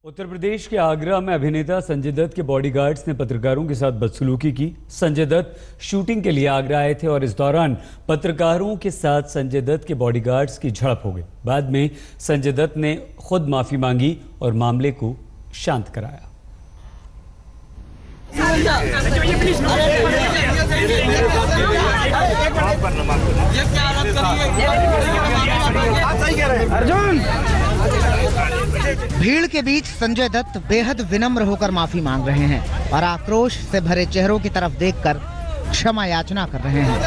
उत्तर प्रदेश के आगरा में अभिनेता संजय दत्त के बॉडीगार्ड्स ने पत्रकारों के साथ बदसलूकी की। संजय दत्त शूटिंग के लिए आगरा आए थे और इस दौरान पत्रकारों के साथ संजय दत्त के बॉडीगार्ड्स की झड़प हो गई। बाद में संजय दत्त ने खुद माफी मांगी और मामले को शांत कराया। अर्जुन, भीड़ के बीच संजय दत्त बेहद विनम्र होकर माफी मांग रहे हैं और आक्रोश से भरे चेहरों की तरफ देखकर क्षमा याचना कर रहे हैं।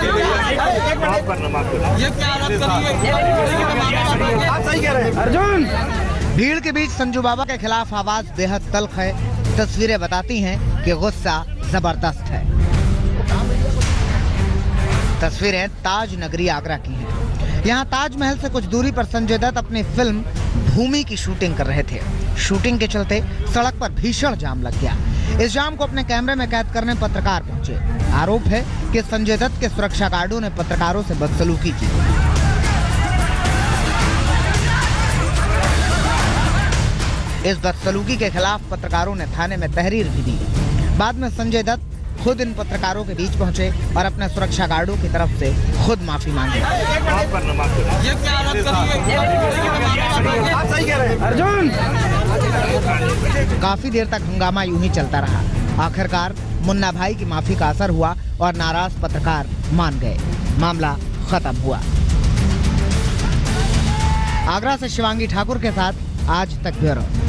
अर्जुन, भीड़ के बीच संजू बाबा के खिलाफ आवाज बेहद तल्ख है। तस्वीरें बताती हैं कि गुस्सा जबरदस्त है। तस्वीरें ताज नगरी आगरा की हैं। यहाँ ताजमहल से कुछ दूरी पर संजय दत्त अपनी फिल्म भूमि की शूटिंग कर रहे थे। शूटिंग के चलते सड़क पर भीषण जाम लग गया। इस जाम को अपने कैमरे में कैद करने पत्रकार पहुंचे। आरोप है कि संजय दत्त के सुरक्षा गार्डों ने पत्रकारों से बदसलूकी की। इस बदसलूकी के खिलाफ पत्रकारों ने थाने में तहरीर भी दी। बाद में संजय दत्त खुद इन पत्रकारों के बीच पहुंचे और अपने सुरक्षा गार्डों की तरफ से खुद माफी मांगी। अर्जुन, काफी देर तक हंगामा यूं ही चलता रहा। आखिरकार मुन्ना भाई की माफी का असर हुआ और नाराज पत्रकार मान गए। मामला खत्म हुआ। आगरा से शिवांगी ठाकुर के साथ आज तक ब्यूरो।